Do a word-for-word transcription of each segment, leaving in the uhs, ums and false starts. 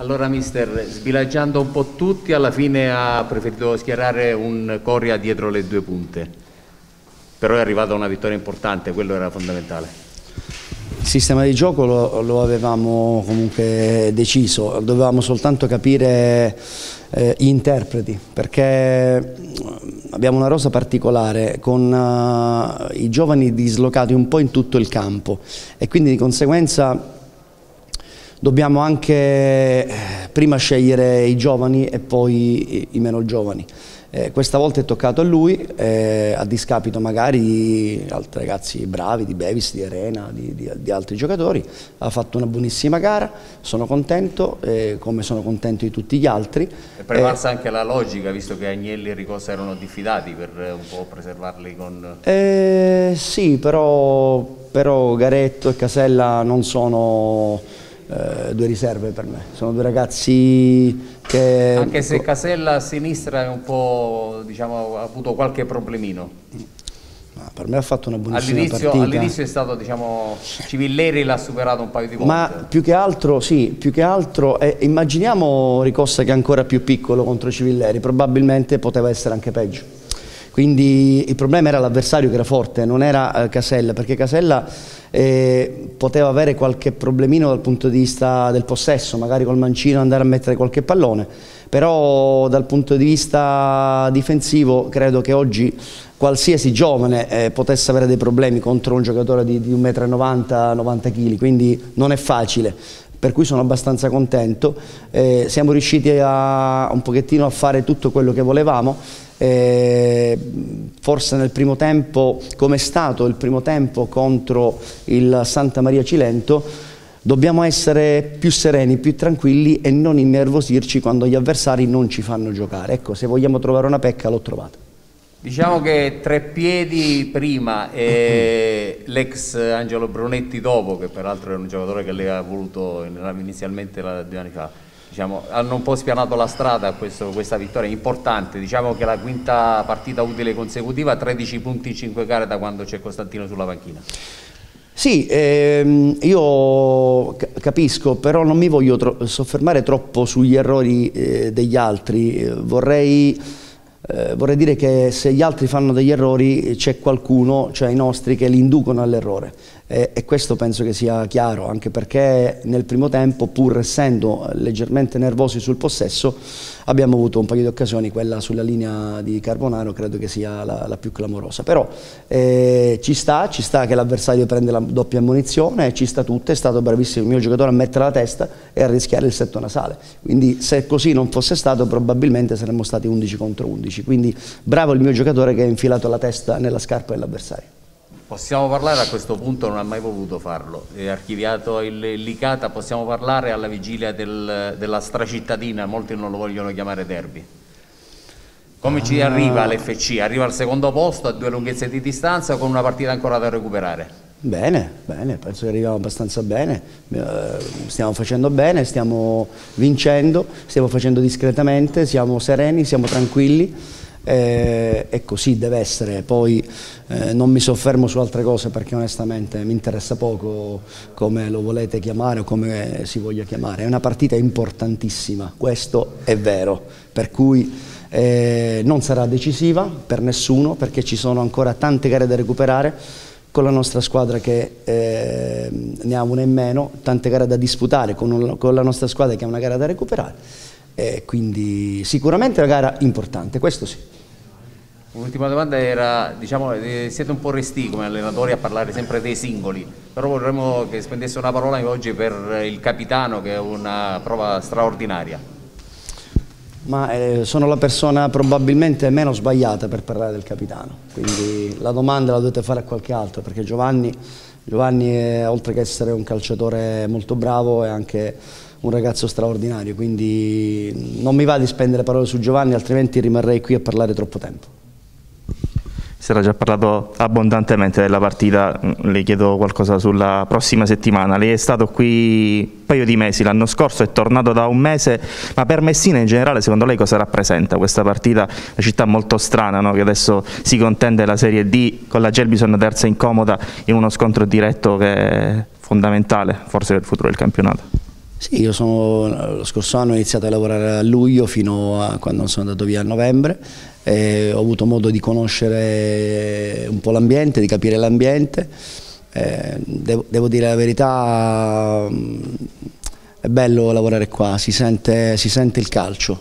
Allora mister, sbilanciando un po' tutti, alla fine ha preferito schierare un Coria dietro le due punte, però è arrivata una vittoria importante, quello era fondamentale. Il sistema di gioco lo, lo avevamo comunque deciso, dovevamo soltanto capire eh, gli interpreti, perché abbiamo una rosa particolare con uh, i giovani dislocati un po' in tutto il campo e quindi di conseguenza dobbiamo anche eh, prima scegliere i giovani e poi i, i meno giovani. Eh, questa volta è toccato a lui, eh, a discapito magari di altri ragazzi bravi, di Bevis, di Arena, di, di, di altri giocatori. Ha fatto una buonissima gara, sono contento, eh, come sono contento di tutti gli altri. È prevalsa eh, anche la logica, visto che Agnelli e Ricossa erano diffidati, per un po' preservarli con... Eh, sì, però, però Garetto e Casella non sono... Uh, due riserve per me, sono due ragazzi che... Anche se Casella a sinistra è un po', diciamo, ha avuto qualche problemino. Ma per me ha fatto una buonissima partita. All'inizio è stato, diciamo, Civilleri l'ha superato un paio di volte. Ma più che altro, sì, più che altro, eh, immaginiamo Ricossa che è ancora più piccolo contro Civilleri, probabilmente poteva essere anche peggio. Quindi il problema era l'avversario che era forte, non era eh, Casella, perché Casella eh, poteva avere qualche problemino dal punto di vista del possesso, magari col mancino andare a mettere qualche pallone, però dal punto di vista difensivo credo che oggi qualsiasi giovane eh, potesse avere dei problemi contro un giocatore di, di un metro e novanta, novanta chili, quindi non è facile. Per cui sono abbastanza contento, eh, siamo riusciti a, un pochettino a fare tutto quello che volevamo, eh, forse nel primo tempo, come è stato il primo tempo contro il Santa Maria Cilento, dobbiamo essere più sereni, più tranquilli e non innervosirci quando gli avversari non ci fanno giocare. Ecco, se vogliamo trovare una pecca l'ho trovata. Diciamo che tre piedi prima e l'ex Angelo Brunetti dopo, che peraltro era un giocatore che lei ha voluto inizialmente due anni fa, diciamo, hanno un po' spianato la strada a questo, questa vittoria importante. Diciamo che la quinta partita utile consecutiva, tredici punti in cinque gare da quando c'è Costantino sulla panchina. Sì, ehm, io capisco, però non mi voglio tro- soffermare troppo sugli errori eh, degli altri. Vorrei... Eh, vorrei dire che se gli altri fanno degli errori c'è qualcuno, cioè i nostri, che li inducono all'errore e, e questo penso che sia chiaro, anche perché nel primo tempo, pur essendo leggermente nervosi sul possesso, abbiamo avuto un paio di occasioni, quella sulla linea di Carbonaro credo che sia la, la più clamorosa, però eh, ci sta, ci sta che l'avversario prende la doppia ammonizione, ci sta tutto, è stato bravissimo il mio giocatore a mettere la testa e a rischiare il setto nasale, quindi se così non fosse stato probabilmente saremmo stati undici contro undici, quindi bravo il mio giocatore che ha infilato la testa nella scarpa dell'avversario. Possiamo parlare a questo punto, non ha mai voluto farlo, è archiviato il Licata, possiamo parlare alla vigilia del, della stracittadina, molti non lo vogliono chiamare derby. Come ci arriva l'F C? Arriva al secondo posto a due lunghezze di distanza con una partita ancora da recuperare? Bene, bene, penso che arriviamo abbastanza bene, stiamo facendo bene, stiamo vincendo, stiamo facendo discretamente, siamo sereni, siamo tranquilli. Eh, e così deve essere, poi eh, non mi soffermo su altre cose perché onestamente mi interessa poco come lo volete chiamare o come si voglia chiamare, è una partita importantissima, questo è vero, per cui eh, non sarà decisiva per nessuno perché ci sono ancora tante gare da recuperare con la nostra squadra che eh, ne ha una in meno, tante gare da disputare con, un, con la nostra squadra che ha una gara da recuperare. E quindi sicuramente una gara importante, questo sì. L'ultima domanda era, diciamo, siete un po' restii come allenatori a parlare sempre dei singoli, però vorremmo che spendesse una parola oggi per il capitano, che è una prova straordinaria. Ma eh, sono la persona probabilmente meno sbagliata per parlare del capitano, quindi la domanda la dovete fare a qualche altro, perché Giovanni, Giovanni è, oltre che essere un calciatore molto bravo, è anche un ragazzo straordinario, quindi non mi va di spendere parole su Giovanni, altrimenti rimarrei qui a parlare troppo tempo. Si era già parlato abbondantemente della partita, le chiedo qualcosa sulla prossima settimana. Lei è stato qui un paio di mesi, l'anno scorso è tornato da un mese, ma per Messina in generale secondo lei cosa rappresenta questa partita? Una città molto strana, no? Che adesso si contende la Serie D con la Gelbison terza incomoda in uno scontro diretto che è fondamentale forse per il futuro del campionato. Sì, io sono, lo scorso anno ho iniziato a lavorare a luglio fino a quando sono andato via a novembre, e ho avuto modo di conoscere un po' l'ambiente, di capire l'ambiente. Eh, devo, devo dire la verità, è bello lavorare qua, si sente, si sente il calcio.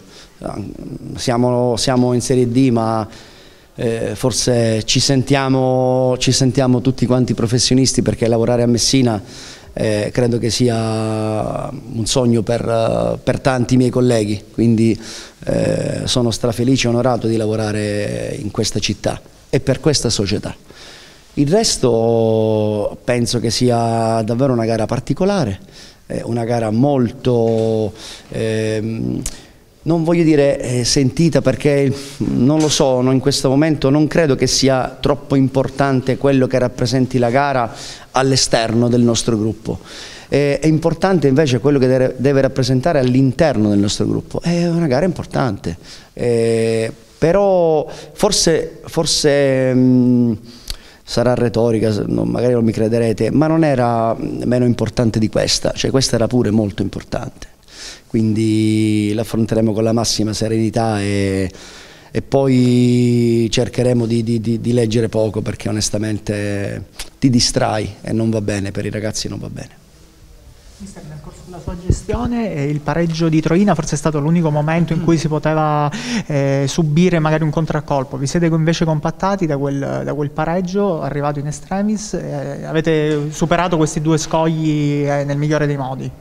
Siamo, siamo in Serie D, ma eh, forse ci sentiamo, ci sentiamo tutti quanti professionisti, perché lavorare a Messina Eh, credo che sia un sogno per, per tanti miei colleghi, quindi eh, sono strafelice e onorato di lavorare in questa città e per questa società. Il resto penso che sia davvero una gara particolare, eh, una gara molto, eh, non voglio dire eh, sentita, perché non lo so, no, in questo momento non credo che sia troppo importante quello che rappresenti la gara all'esterno del nostro gruppo. Eh, è importante invece quello che deve, deve rappresentare all'interno del nostro gruppo. È una gara importante, eh, però forse, forse mh, sarà retorica, no, magari non mi crederete, ma non era meno importante di questa, cioè questa era pure molto importante. Quindi l'affronteremo con la massima serenità e, e poi cercheremo di, di, di leggere poco, perché onestamente ti distrai e non va bene, per i ragazzi non va bene. Mister, nel corso della sua gestione eh, il pareggio di Troina forse è stato l'unico momento in cui si poteva eh, subire magari un contraccolpo. Vi siete invece compattati da quel, da quel pareggio arrivato in extremis, eh, avete superato questi due scogli eh, nel migliore dei modi.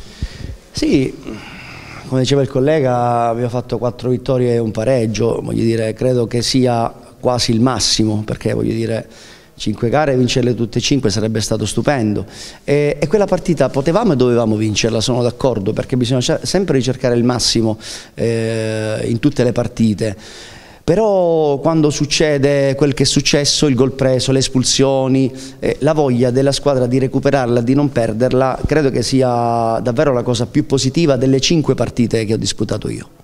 Sì, come diceva il collega, abbiamo fatto quattro vittorie e un pareggio, voglio dire, credo che sia quasi il massimo, perché voglio dire, cinque gare, vincerle tutte e cinque sarebbe stato stupendo, e, e quella partita potevamo e dovevamo vincerla, sono d'accordo, perché bisogna sempre ricercare il massimo eh, in tutte le partite. Però quando succede quel che è successo, il gol preso, le espulsioni, eh, la voglia della squadra di recuperarla, di non perderla, credo che sia davvero la cosa più positiva delle cinque partite che ho disputato io.